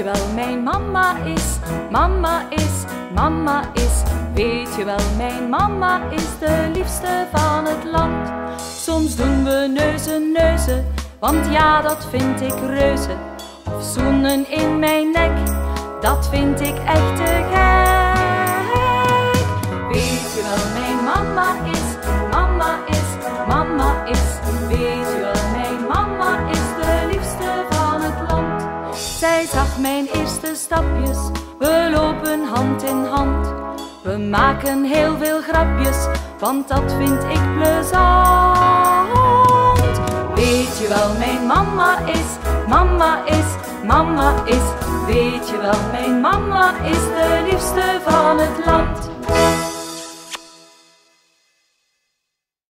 wel, mijn mama is, mama is, mama is. Weet je wel, mijn mama is de liefste van het land. Soms doen we neuzen, neuzen, want ja, dat vind ik reuze. Of zoenen in mijn nek, dat vind ik echt te gek. Weet je wel, mijn mama is, mama is, mama is. Weet je wel, mijn mama is de liefste van het land. Zij zag mijn eerste stapjes, we lopen hand in hand. We maken heel veel grapjes, want dat vind ik plezant. Weet je wel, mijn mama is, mama is, mama is. Weet je wel, mijn mama is de liefste van